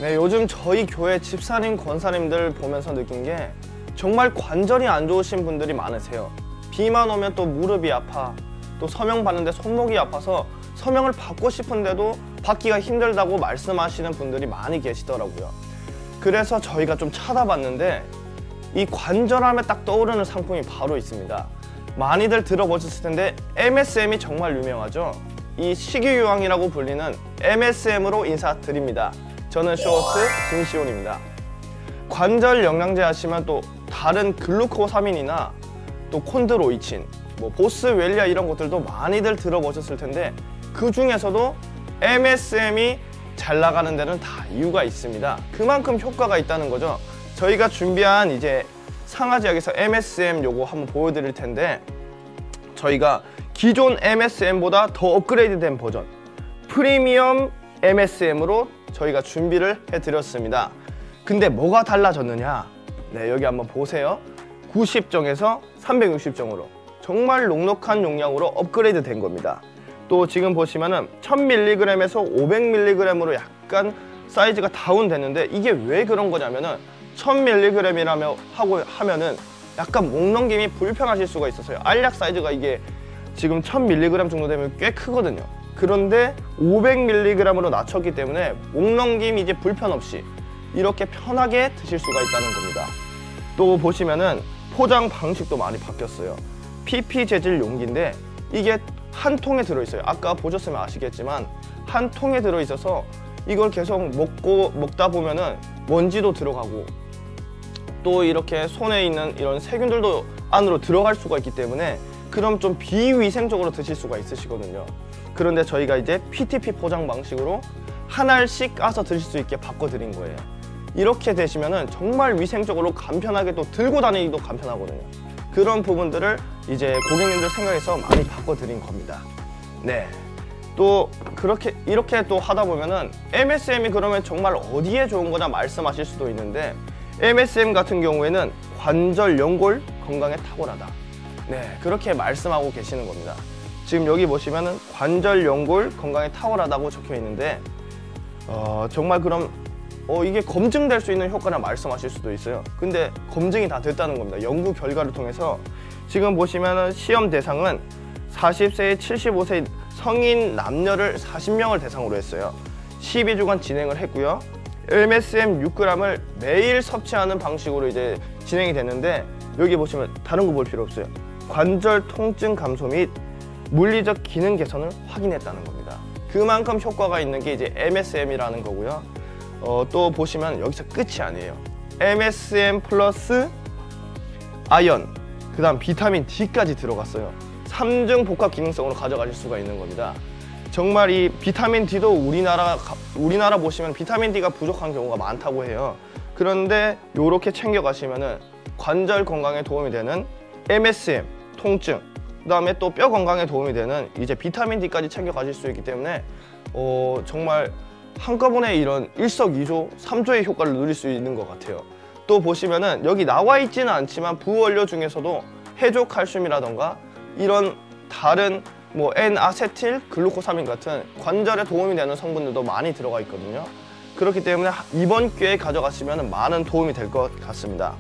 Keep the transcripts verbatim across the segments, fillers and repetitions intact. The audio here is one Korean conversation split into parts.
네, 요즘 저희 교회 집사님, 권사님들 보면서 느낀 게 정말 관절이 안 좋으신 분들이 많으세요. 비만 오면 또 무릎이 아파, 또 서명 받는데 손목이 아파서 서명을 받고 싶은데도 받기가 힘들다고 말씀하시는 분들이 많이 계시더라고요. 그래서 저희가 좀 찾아봤는데 이 관절하면 딱 떠오르는 상품이 바로 있습니다. 많이들 들어보셨을 텐데 엠에스엠이 정말 유명하죠. 이 식이유황이라고 불리는 엠에스엠으로 인사드립니다. 저는 쇼호스트 진시온입니다. 관절 영양제 하시면 또 다른 글루코사민이나 또 콘드로이친, 뭐 보스웰리아 이런 것들도 많이들 들어보셨을 텐데 그 중에서도 엠에스엠이 잘 나가는 데는 다 이유가 있습니다. 그만큼 효과가 있다는 거죠. 저희가 준비한 이제 상하제약에서 엠에스엠 요거 한번 보여드릴 텐데 저희가 기존 엠에스엠보다 더 업그레이드된 버전 프리미엄 엠에스엠으로 저희가 준비를 해드렸습니다. 근데 뭐가 달라졌느냐? 네, 여기 한번 보세요. 구십 정에서 삼백육십 정으로 정말 넉넉한 용량으로 업그레이드 된 겁니다. 또 지금 보시면은 천 밀리그램에서 오백 밀리그램으로 약간 사이즈가 다운됐는데 이게 왜 그런 거냐면은 천 밀리그램이라며 하고 하면은 약간 목 넘김이 불편하실 수가 있어서요. 알약 사이즈가 이게 지금 천 밀리그램 정도 되면 꽤 크거든요. 그런데 오백 밀리그램으로 낮췄기 때문에 목 넘김이 이제 불편 없이 이렇게 편하게 드실 수가 있다는 겁니다. 또 보시면은 포장 방식도 많이 바뀌었어요. 피피 재질 용기인데 이게 한 통에 들어있어요. 아까 보셨으면 아시겠지만 한 통에 들어있어서 이걸 계속 먹고 먹다 보면은 먼지도 들어가고 또 이렇게 손에 있는 이런 세균들도 안으로 들어갈 수가 있기 때문에 그럼 좀 비위생적으로 드실 수가 있으시거든요. 그런데 저희가 이제 피티피 포장 방식으로 한 알씩 까서 드실 수 있게 바꿔드린 거예요. 이렇게 되시면은 정말 위생적으로 간편하게 또 들고 다니기도 간편하거든요. 그런 부분들을 이제 고객님들 생각해서 많이 바꿔드린 겁니다. 네. 또 그렇게 이렇게 또 하다 보면은 엠에스엠이 그러면 정말 어디에 좋은 거냐 말씀하실 수도 있는데 엠에스엠 같은 경우에는 관절, 연골 건강에 탁월하다. 네, 그렇게 말씀하고 계시는 겁니다. 지금 여기 보시면은 관절, 연골 건강에 탁월하다고 적혀 있는데 어, 정말 그럼 어, 이게 검증될 수 있는 효과나 말씀하실 수도 있어요. 근데 검증이 다 됐다는 겁니다. 연구 결과를 통해서 지금 보시면은 시험 대상은 사십 세에 칠십오 세 성인 남녀를 사십 명을 대상으로 했어요. 십이 주간 진행을 했고요. 엠에스엠 육 그램을 매일 섭취하는 방식으로 이제 진행이 됐는데 여기 보시면 다른 거 볼 필요 없어요. 관절 통증 감소 및 물리적 기능 개선을 확인했다는 겁니다. 그만큼 효과가 있는 게 이제 엠에스엠이라는 거고요. 어, 또 보시면 여기서 끝이 아니에요. 엠에스엠 플러스 아연, 그 다음 비타민 D까지 들어갔어요. 삼중 복합 기능성으로 가져가실 수가 있는 겁니다. 정말 이 비타민 D도 우리나라, 우리나라 보시면 비타민 D가 부족한 경우가 많다고 해요. 그런데 이렇게 챙겨가시면은 관절 건강에 도움이 되는 엠에스엠, 통증, 그 다음에 또 뼈 건강에 도움이 되는 이제 비타민 D까지 챙겨가실 수 있기 때문에 어, 정말 한꺼번에 이런 일석이조, 삼조의 효과를 누릴 수 있는 것 같아요. 또 보시면은 여기 나와 있지는 않지만 부원료 중에서도 해조칼슘이라던가 이런 다른 뭐 N아세틸 글루코사민 같은 관절에 도움이 되는 성분들도 많이 들어가 있거든요. 그렇기 때문에 이번 기회에 가져가시면 많은 도움이 될 것 같습니다.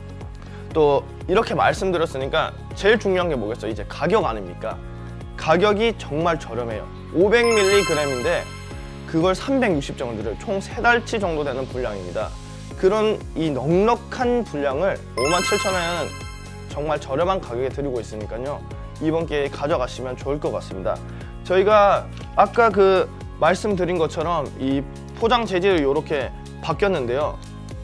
또 이렇게 말씀드렸으니까 제일 중요한 게 뭐겠어요? 이제 가격 아닙니까? 가격이 정말 저렴해요. 오백 밀리그램인데 그걸 삼백육십 정을 드려요. 총 세 달치 정도 되는 분량입니다. 그런 이 넉넉한 분량을 오만 칠천 원에는 정말 저렴한 가격에 드리고 있으니까요. 이번 기회에 가져가시면 좋을 것 같습니다. 저희가 아까 그 말씀드린 것처럼 이 포장 재질이 이렇게 바뀌었는데요.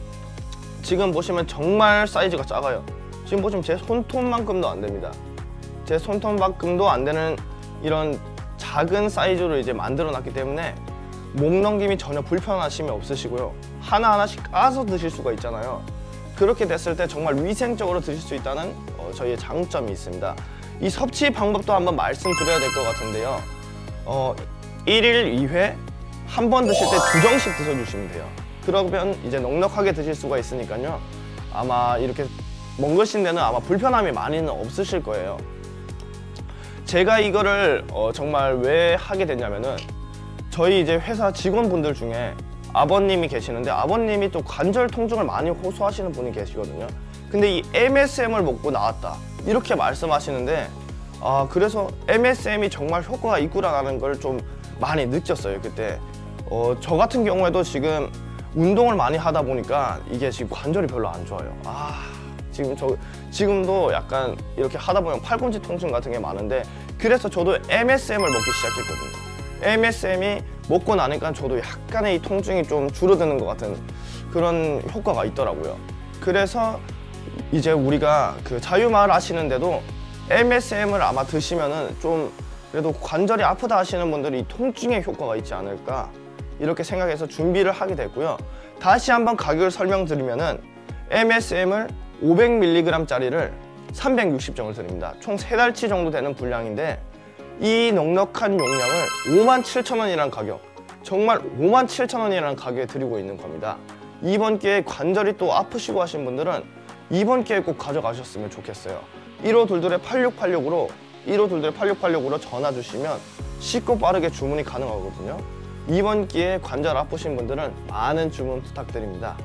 지금 보시면 정말 사이즈가 작아요. 지금 보시면 제 손톱만큼도 안 됩니다. 제 손톱만큼도 안 되는 이런 작은 사이즈로 이제 만들어 놨기 때문에 목 넘김이 전혀 불편하심이 없으시고요. 하나하나씩 까서 드실 수가 있잖아요. 그렇게 됐을 때 정말 위생적으로 드실 수 있다는 어, 저희의 장점이 있습니다. 이 섭취 방법도 한번 말씀드려야 될 것 같은데요. 어, 일 일 이 회 한 번 드실 때 두 정씩 드셔주시면 돼요. 그러면 이제 넉넉하게 드실 수가 있으니까요. 아마 이렇게 먹으신 데는 아마 불편함이 많이는 없으실 거예요. 제가 이거를 어, 정말 왜 하게 됐냐면은 저희 이제 회사 직원분들 중에 아버님이 계시는데 아버님이 또 관절 통증을 많이 호소하시는 분이 계시거든요. 근데 이 엠에스엠을 먹고 나왔다 이렇게 말씀하시는데 아 그래서 엠에스엠이 정말 효과가 있구나라는 걸 좀 많이 느꼈어요 그때. 어, 저 같은 경우에도 지금 운동을 많이 하다 보니까 이게 지금 관절이 별로 안 좋아요. 아 지금 저 지금도 약간 이렇게 하다 보면 팔꿈치 통증 같은 게 많은데 그래서 저도 엠에스엠을 먹기 시작했거든요. 엠에스엠이 먹고 나니까 저도 약간의 이 통증이 좀 줄어드는 것 같은 그런 효과가 있더라고요. 그래서 이제 우리가 그 자유마을 하시는데도 엠에스엠을 아마 드시면은 좀 그래도 관절이 아프다 하시는 분들이 이 통증에 효과가 있지 않을까 이렇게 생각해서 준비를 하게 됐고요. 다시 한번 가격을 설명드리면은 엠에스엠을 오백 밀리그램 짜리를 삼백육십 정을 드립니다. 총 세 달치 정도 되는 분량인데 이 넉넉한 용량을 오만 칠천 원이라는 가격, 정말 오만 칠천 원이라는 가격에 드리고 있는 겁니다. 이번 기회에 관절이 또 아프시고 하신 분들은 이번 기회에 꼭 가져가셨으면 좋겠어요. 일오이이 팔육팔육으로 일오이이 팔육팔육으로 전화 주시면 쉽고 빠르게 주문이 가능하거든요. 이번 기회에 관절 아프신 분들은 많은 주문 부탁드립니다.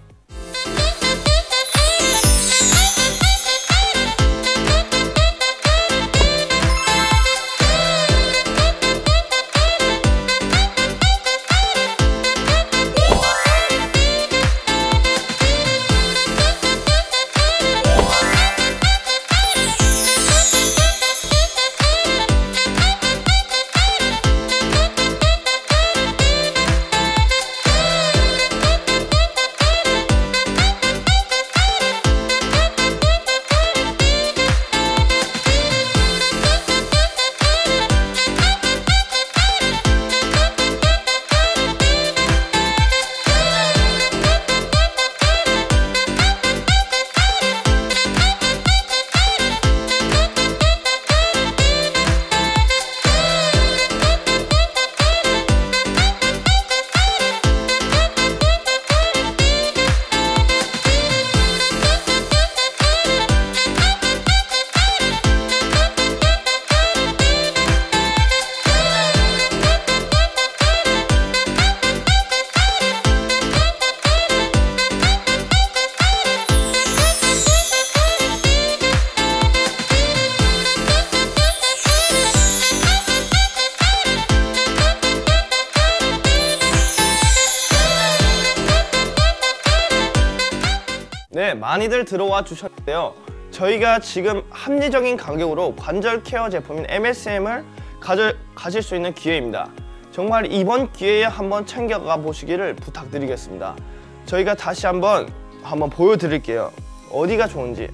네, 많이들 들어와 주셨는데요. 저희가 지금 합리적인 가격으로 관절 케어 제품인 엠에스엠을 가져, 가질 수 있는 기회입니다. 정말 이번 기회에 한번 챙겨가 보시기를 부탁드리겠습니다. 저희가 다시 한번 한번 보여드릴게요. 어디가 좋은지.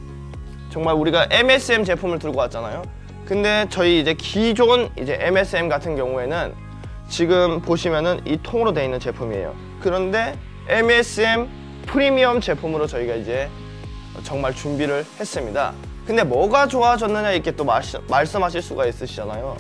정말 우리가 엠에스엠 제품을 들고 왔잖아요. 근데 저희 이제 기존 이제 엠에스엠 같은 경우에는 지금 보시면은 이 통으로 되어 있는 제품이에요. 그런데 엠에스엠 프리미엄 제품으로 저희가 이제 정말 준비를 했습니다. 근데 뭐가 좋아졌느냐 이렇게 또 마시, 말씀하실 수가 있으시잖아요.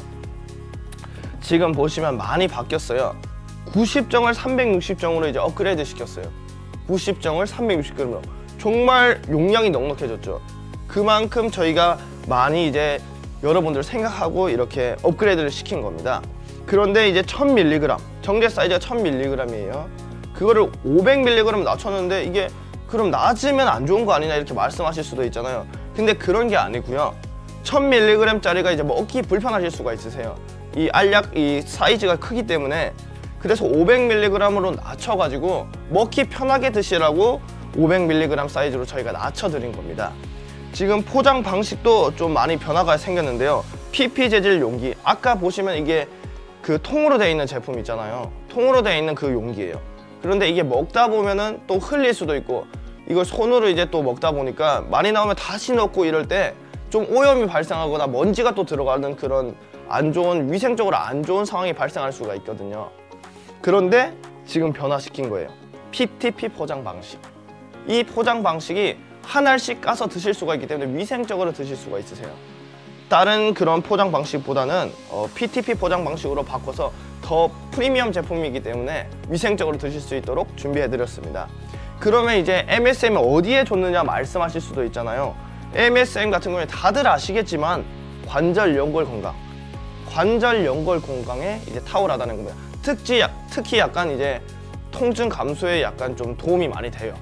지금 보시면 많이 바뀌었어요. 구십 정을 삼백육십 정으로 이제 업그레이드 시켰어요. 구십 정을 삼백육십 정으로 정말 용량이 넉넉해졌죠. 그만큼 저희가 많이 이제 여러분들 생각하고 이렇게 업그레이드를 시킨 겁니다. 그런데 이제 천 밀리그램, 정제 사이즈가 천 밀리그램이에요. 그거를 오백 밀리그램 낮췄는데 이게 그럼 낮으면 안 좋은 거 아니냐 이렇게 말씀하실 수도 있잖아요. 근데 그런 게 아니고요. 천 밀리그램 짜리가 이제 먹기 불편하실 수가 있으세요. 이 알약 이 사이즈가 크기 때문에. 그래서 오백 밀리그램으로 낮춰가지고 먹기 편하게 드시라고 오백 밀리그램 사이즈로 저희가 낮춰드린 겁니다. 지금 포장 방식도 좀 많이 변화가 생겼는데요. 피피 재질 용기, 아까 보시면 이게 그 통으로 되어 있는 제품 있잖아요. 통으로 되어 있는 그 용기예요. 그런데 이게 먹다 보면은 또 흘릴 수도 있고 이걸 손으로 이제 또 먹다 보니까 많이 나오면 다시 넣고 이럴 때 좀 오염이 발생하거나 먼지가 또 들어가는 그런 안 좋은, 위생적으로 안 좋은 상황이 발생할 수가 있거든요. 그런데 지금 변화시킨 거예요. 피티피 포장 방식. 이 포장 방식이 한 알씩 까서 드실 수가 있기 때문에 위생적으로 드실 수가 있으세요. 다른 그런 포장 방식보다는 어, 피티피 포장 방식으로 바꿔서 더 프리미엄 제품이기 때문에 위생적으로 드실 수 있도록 준비해 드렸습니다. 그러면 이제 엠에스엠이 어디에 좋느냐 말씀하실 수도 있잖아요. 엠에스엠 같은 경우에 다들 아시겠지만 관절 연골 건강, 관절 연골 건강에 이제 탁월하다는 겁니다. 특히, 특히 약간 이제 통증 감소에 약간 좀 도움이 많이 돼요.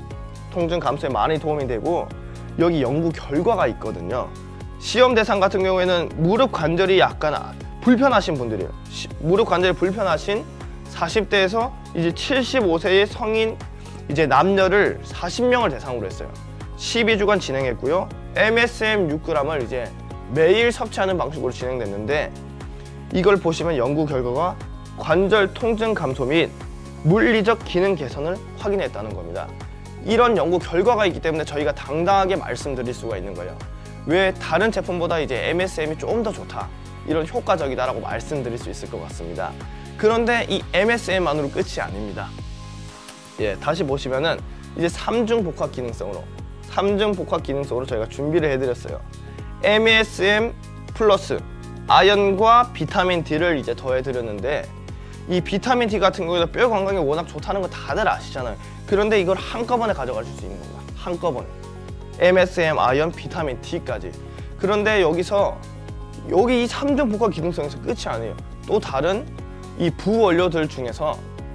통증 감소에 많이 도움이 되고 여기 연구 결과가 있거든요. 시험 대상 같은 경우에는 무릎 관절이 약간 불편하신 분들이에요. 시, 무릎 관절이 불편하신 사십 대에서 이제 칠십오 세의 성인 이제 남녀를 사십 명을 대상으로 했어요. 십이 주간 진행했고요. 엠에스엠 육 그램을 이제 매일 섭취하는 방식으로 진행됐는데 이걸 보시면 연구 결과가 관절 통증 감소 및 물리적 기능 개선을 확인했다는 겁니다. 이런 연구 결과가 있기 때문에 저희가 당당하게 말씀드릴 수가 있는 거예요. 왜 다른 제품보다 이제 엠에스엠이 좀 더 좋다, 이런 효과적이다라고 말씀드릴 수 있을 것 같습니다. 그런데 이 엠에스엠만으로 끝이 아닙니다. 예, 다시 보시면은 이제 삼중 복합 기능성으로 삼중 복합 기능성으로 저희가 준비를 해드렸어요. 엠에스엠 플러스 아연과 비타민 D를 이제 더해드렸는데 이 비타민 D 같은 경우에는 뼈 건강에 워낙 좋다는 거 다들 아시잖아요. 그런데 이걸 한꺼번에 가져가실 수 있는 겁니다. 한꺼번에 엠에스엠, 아연, 비타민 D까지. 그런데 여기서 여기 이 삼중 복합 기능성에서 끝이 아니에요. 또 다른 이 부원료들 중에서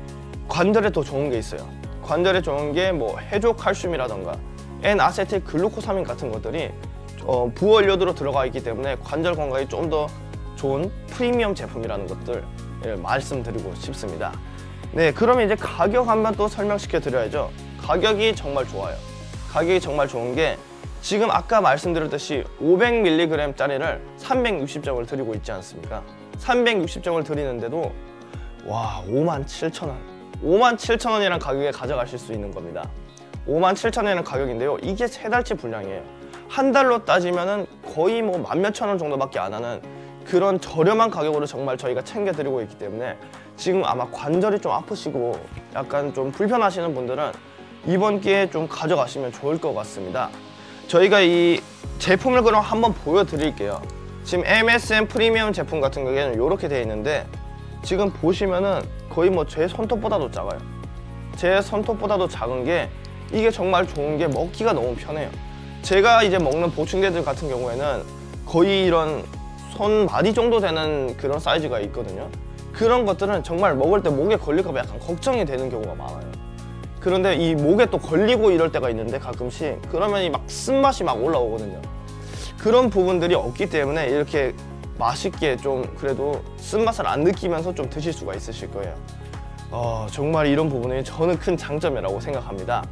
관절에 더 좋은 게 있어요. 관절에 좋은 게 뭐 해조 칼슘이라던가 N아세틸 글루코사민 같은 것들이 어, 부원료들로 들어가 있기 때문에 관절 건강에 좀 더 좋은 프리미엄 제품이라는 것들 말씀드리고 싶습니다. 네, 그러면 이제 가격 한번 또 설명시켜 드려야죠. 가격이 정말 좋아요. 가격이 정말 좋은 게 지금 아까 말씀드렸듯이 오백 밀리그램 짜리를 삼백육십 정을 드리고 있지 않습니까? 삼백육십 정을 드리는데도 와, 오만 칠천 원, 오만 칠천 원이라는 가격에 가져가실 수 있는 겁니다. 오만 칠천 원이라는 가격인데요, 이게 세 달치 분량이에요. 한 달로 따지면은 거의 뭐 만 몇천 원 정도밖에 안 하는 그런 저렴한 가격으로 정말 저희가 챙겨드리고 있기 때문에 지금 아마 관절이 좀 아프시고 약간 좀 불편하시는 분들은 이번 기회에 좀 가져가시면 좋을 것 같습니다. 저희가 이 제품을 그럼 한번 보여드릴게요. 지금 엠에스엠 프리미엄 제품 같은 경우에는 이렇게 되어 있는데 지금 보시면은 거의 뭐 제 손톱보다도 작아요. 제 손톱보다도 작은 게 이게 정말 좋은 게 먹기가 너무 편해요. 제가 이제 먹는 보충제들 같은 경우에는 거의 이런 손 마디 정도 되는 그런 사이즈가 있거든요. 그런 것들은 정말 먹을 때 목에 걸릴까 봐 약간 걱정이 되는 경우가 많아요. 그런데 이 목에 또 걸리고 이럴 때가 있는데 가끔씩 그러면 이 막 쓴맛이 막 올라오거든요. 그런 부분들이 없기 때문에 이렇게 맛있게 좀 그래도 쓴맛을 안 느끼면서 좀 드실 수가 있으실 거예요. 어, 정말 이런 부분이 저는 큰 장점이라고 생각합니다.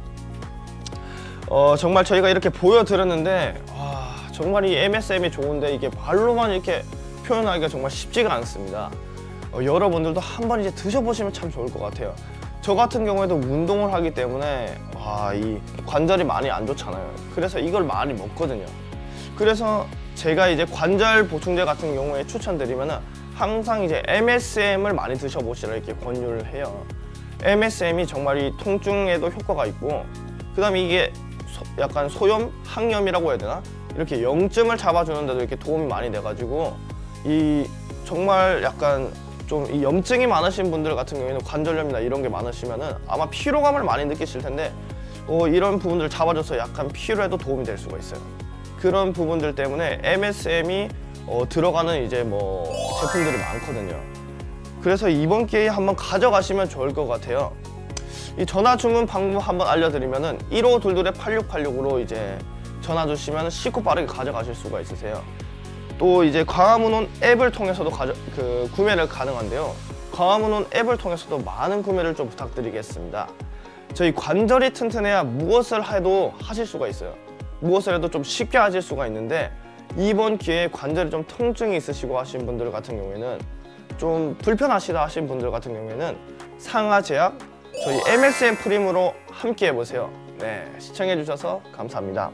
어, 정말 저희가 이렇게 보여드렸는데 와, 정말 이 엠에스엠이 좋은데 이게 말로만 이렇게 표현하기가 정말 쉽지가 않습니다. 어, 여러분들도 한번 이제 드셔보시면 참 좋을 것 같아요. 저 같은 경우에도 운동을 하기 때문에 와, 이 관절이 많이 안 좋잖아요. 그래서 이걸 많이 먹거든요. 그래서 제가 이제 관절 보충제 같은 경우에 추천드리면은 항상 이제 엠에스엠을 많이 드셔보시라 이렇게 권유를 해요. 엠에스엠이 정말 이 통증에도 효과가 있고 그 다음에 이게 소, 약간 소염, 항염이라고 해야 되나? 이렇게 영점을 잡아주는데도 이렇게 도움이 많이 돼가지고 이 정말 약간 좀 이 염증이 많으신 분들 같은 경우에는 관절염이나 이런 게 많으시면은 아마 피로감을 많이 느끼실 텐데 어, 이런 부분들을 잡아줘서 약간 피로에도 도움이 될 수가 있어요. 그런 부분들 때문에 엠에스엠이 어, 들어가는 이제 뭐 제품들이 많거든요. 그래서 이번 기회에 한번 가져가시면 좋을 것 같아요. 이 전화 주문 방법 한번 알려드리면은 일오이이 팔육팔육으로 이제 전화 주시면 쉽고 빠르게 가져가실 수가 있으세요. 또 이제 광화문온 앱을 통해서도 가져, 그 구매를 가능한데요. 광화문온 앱을 통해서도 많은 구매를 좀 부탁드리겠습니다. 저희 관절이 튼튼해야 무엇을 해도 하실 수가 있어요. 무엇을 해도 좀 쉽게 하실 수가 있는데 이번 기회에 관절에 좀 통증이 있으시고 하신 분들 같은 경우에는 좀 불편하시다 하신 분들 같은 경우에는 상하제약 저희 엠에스엠 프림으로 함께 해보세요. 네, 시청해주셔서 감사합니다.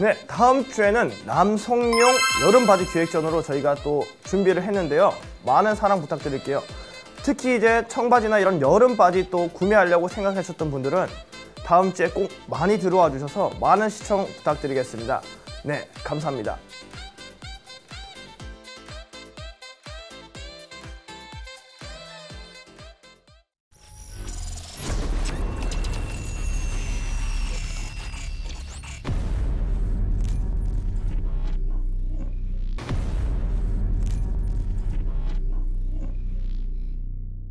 네, 다음 주에는 남성용 여름 바지 기획전으로 저희가 또 준비를 했는데요. 많은 사랑 부탁드릴게요. 특히 이제 청바지나 이런 여름 바지 또 구매하려고 생각하셨던 분들은 다음 주에 꼭 많이 들어와 주셔서 많은 시청 부탁드리겠습니다. 네, 감사합니다.